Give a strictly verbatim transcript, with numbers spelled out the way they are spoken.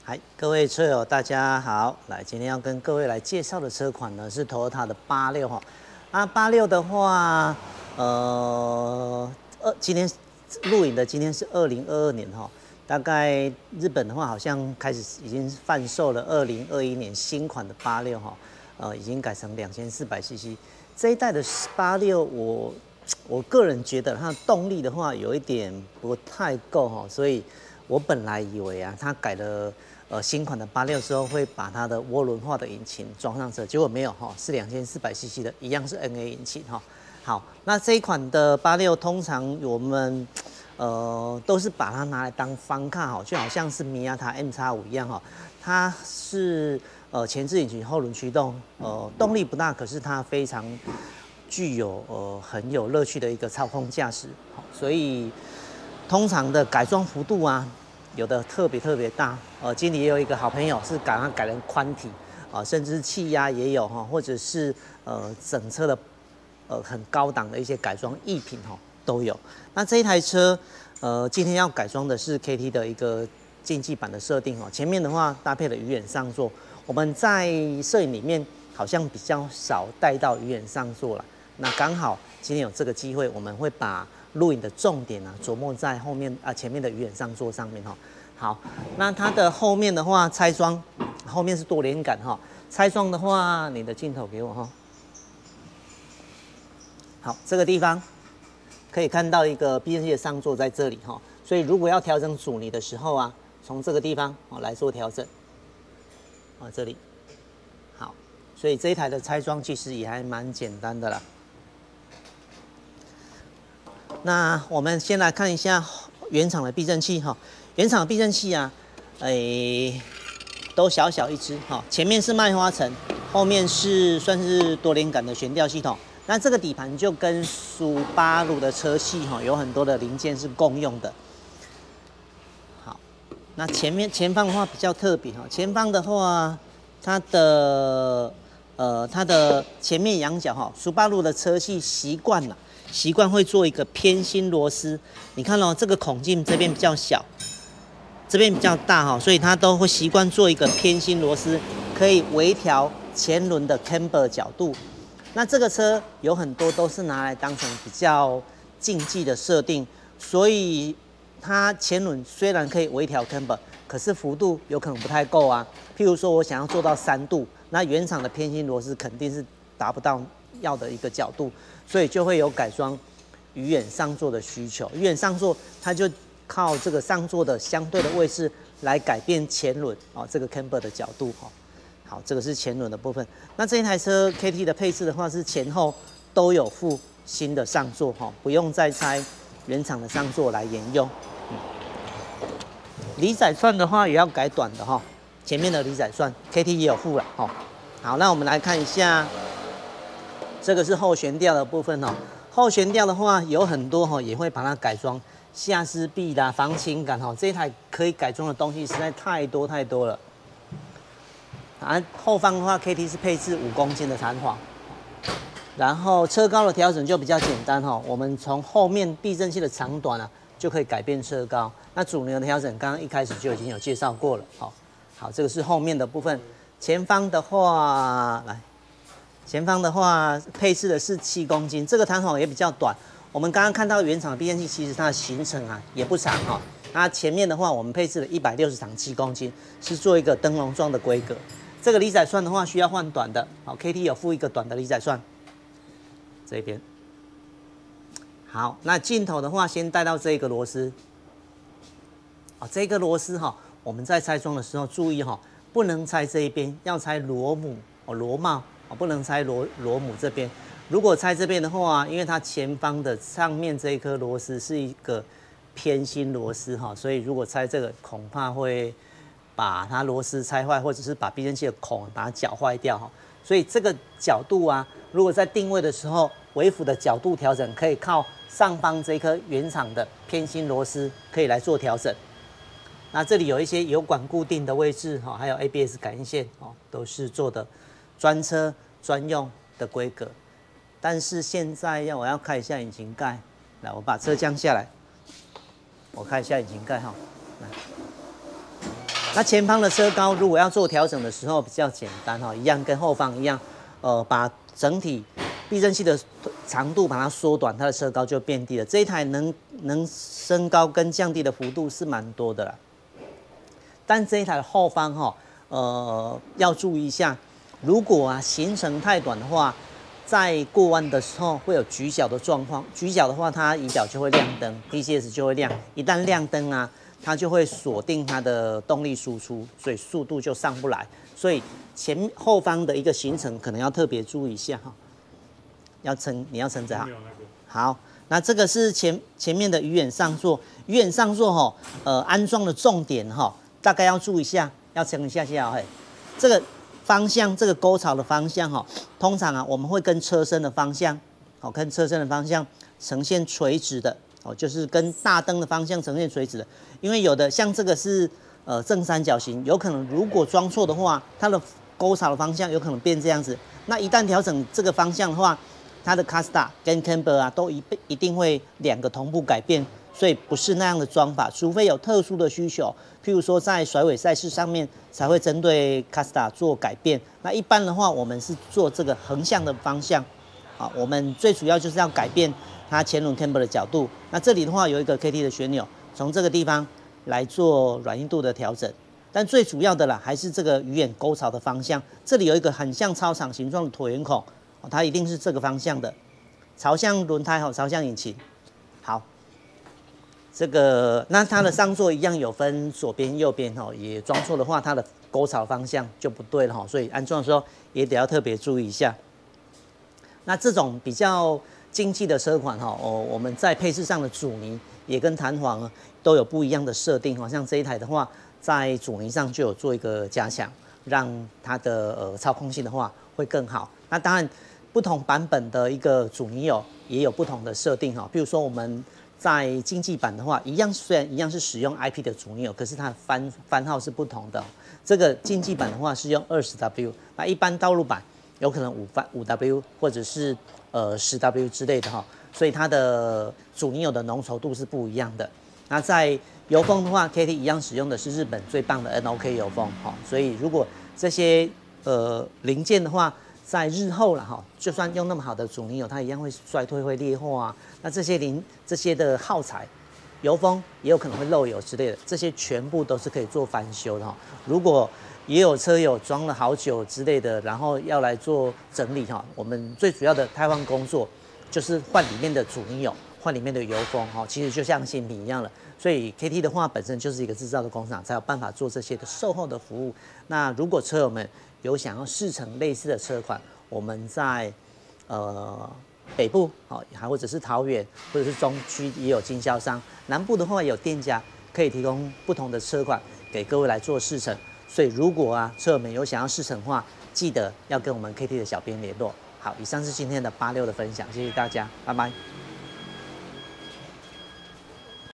嗨，各位车友，大家好！来，今天要跟各位来介绍的车款呢是 Toyota 的八六哈。啊，八六的话，呃，二今天录影的今天是二零二二年哈，大概日本的话好像开始已经贩售了二零二一年新款的八六哈，呃，已经改成两千四百 C C 这一代的八六，我我个人觉得它的动力的话有一点不太够哈，所以我本来以为啊，它改了。呃，新款的八六之后会把它的涡轮化的引擎装上车，结果没有哈，是两千四百 C C 的，一样是 N A 引擎哈。好，那这一款的八六通常我们呃都是把它拿来当方卡哈，就好像是米亚塔 M X 五一样哈，它是呃前置引擎后轮驱动，呃动力不大，可是它非常具有呃很有乐趣的一个操控驾驶，所以通常的改装幅度啊。有的特别特别大，呃，经理也有一个好朋友是改它改成宽体，啊、呃，甚至气压也有哈，或者是呃整车的呃很高档的一些改装艺品哈都有。那这一台车，呃，今天要改装的是 K T 的一个竞技版的设定哦，前面的话搭配了鱼眼上座，我们在摄影里面好像比较少带到鱼眼上座了，那刚好今天有这个机会，我们会把录影的重点啊，琢磨在后面啊前面的鱼眼上座上面哈。好，那它的后面的话拆装，后面是多连杆哈。拆装的话，你的镜头给我哈。好，这个地方可以看到一个避震器的上座在这里哈，所以如果要调整阻尼的时候啊，从这个地方哦来做调整。啊，这里好，所以这一台的拆装其实也还蛮简单的啦。那我们先来看一下原厂的避震器哈，原厂的避震器啊，诶，都小小一只哈，前面是麦花臣，后面是算是多连杆的悬吊系统。那这个底盘就跟苏巴鲁的车系哈，有很多的零件是共用的。好，那前面前方的话比较特别哈，前方的话它的呃它的前面仰角哈，苏巴鲁的车系习惯了。习惯会做一个偏心螺丝，你看哦，这个孔径这边比较小，这边比较大哈，所以它都会习惯做一个偏心螺丝，可以微调前轮的 camber 角度。那这个车有很多都是拿来当成比较竞技的设定，所以它前轮虽然可以微调 camber， 可是幅度有可能不太够啊。譬如说我想要做到三度，那原厂的偏心螺丝肯定是达不到要的一个角度。所以就会有改装鱼眼上座的需求。鱼眼上座，它就靠这个上座的相对的位置来改变前轮哦，这个 camber 的角度哈。好，这个是前轮的部分。那这一台车 K T 的配置的话是前后都有附新的上座哈，不用再拆原厂的上座来沿用。嗯、离载串的话也要改短的哈，前面的离载串 K T 也有附了哈。好，那我们来看一下。这个是后悬吊的部分哦，后悬吊的话有很多哈，也会把它改装下支臂啦、防倾杆哈，这一台可以改装的东西实在太多太多了。啊，后方的话 K T 是配置五公斤的弹簧，然后车高的调整就比较简单哈，我们从后面避震器的长短啊就可以改变车高。那阻尼的调整刚刚一开始就已经有介绍过了，好，好，这个是后面的部分。前方的话，来。前方的话配置的是七公斤，这个弹簧也比较短。我们刚刚看到原厂的避震器，其实它的行程啊也不长哈。那前面的话，我们配置了一百六十档七公斤，是做一个灯笼状的规格。这个离载栓的话需要换短的，好 ，K T 有附一个短的离载栓，这边。好，那镜头的话先带到这一个螺丝，啊，这个螺丝哈，我们在拆装的时候注意哈，不能拆这一边，要拆螺母哦，螺帽。哦，不能拆螺螺母这边。如果拆这边的话，因为它前方的上面这一颗螺丝是一个偏心螺丝哈，所以如果拆这个，恐怕会把它螺丝拆坏，或者是把避震器的孔把它搅坏掉哈。所以这个角度啊，如果在定位的时候，尾辅的角度调整可以靠上方这一颗原厂的偏心螺丝可以来做调整。那这里有一些油管固定的位置哈，还有 A B S 感应线哦，都是做的。专车专用的规格，但是现在要我要开一下引擎盖，来，我把车降下来，我开一下引擎盖哈，来， 那前方的车高如果要做调整的时候比较简单哈，一样跟后方一样，呃，把整体避震器的长度把它缩短，它的车高就变低了。这一台能能升高跟降低的幅度是蛮多的啦。但这一台的后方哈，呃，要注意一下，如果啊行程太短的话，在过弯的时候会有举角的状况。举角的话，它仪表就会亮灯 ，D C S 就会亮。一旦亮灯啊，它就会锁定它的动力输出，所以速度就上不来。所以前后方的一个行程可能要特别注意一下哈。要撑，你要撑着哈。好，那这个是前前面的鱼眼上座，鱼眼上座哈，呃，安装的重点哈，大概要注意一下，要撑一下下嘿。这个方向，这个沟槽的方向哈，通常啊，我们会跟车身的方向，好，跟车身的方向呈现垂直的，哦，就是跟大灯的方向呈现垂直的。因为有的像这个是呃正三角形，有可能如果装错的话，它的沟槽的方向有可能变这样子。那一旦调整这个方向的话，它的 Casta 跟 Camber 啊，都一一定会两个同步改变，所以不是那样的装法，除非有特殊的需求，譬如说在甩尾赛事上面才会针对 Casta 做改变。那一般的话，我们是做这个横向的方向，啊，我们最主要就是要改变它前轮 Camber 的角度。那这里的话有一个 K T 的旋钮，从这个地方来做软硬度的调整。但最主要的啦，还是这个鱼眼沟槽的方向，这里有一个很像操场形状的椭圆孔。它一定是这个方向的，朝向轮胎哈，朝向引擎。好，这个那它的上座一样有分左边、右边哈，也装错的话，它的沟槽方向就不对了哈，所以安装的时候也得要特别注意一下。那这种比较经济的车款哈，哦，我们在配置上的阻尼也跟弹簧都有不一样的设定哈，像这一台的话，在阻尼上就有做一个加强，让它的呃操控性的话会更好。那当然。不同版本的一个阻尼有也有不同的设定哈，比如说我们在经济版的话，一样虽然一样是使用 I P 的阻尼有，可是它的番番号是不同的。这个经济版的话是用二十 W， 那一般道路版有可能五番五 W 或者是呃十 W 之类的哈，所以它的阻尼有的浓稠度是不一样的。那在油封的话 ，K T 一样使用的是日本最棒的 N O K 油封哈，所以如果这些呃零件的话，在日后了哈，就算用那么好的阻尼油，它一样会衰退、会裂货啊。那这些零这些的耗材、油封也有可能会漏油之类的，这些全部都是可以做翻修的哈。如果也有车友装了好久之类的，然后要来做整理哈，我们最主要的汰换工作就是换里面的阻尼油、换里面的油封哈，其实就像新品一样了。所以 K T 的话本身就是一个制造的工厂，才有办法做这些的售后的服务。那如果车友们有想要试乘类似的车款，我们在呃北部好，还或者是桃园或者是中区也有经销商，南部的话有店家可以提供不同的车款给各位来做试乘。所以如果啊车友们有想要试乘的话，记得要跟我们 K T 的小编联络。好，以上是今天的八六的分享，谢谢大家，拜拜。